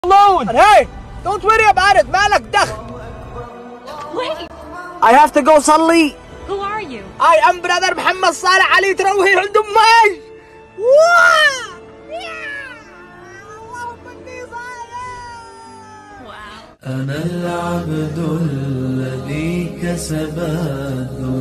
alone. Hey, don't worry about it. مالك دخل. Wait. I have to go صلي. Who are you? I am brother محمد صالح علي تروحي عند أمي. أنا العبد الذي كسب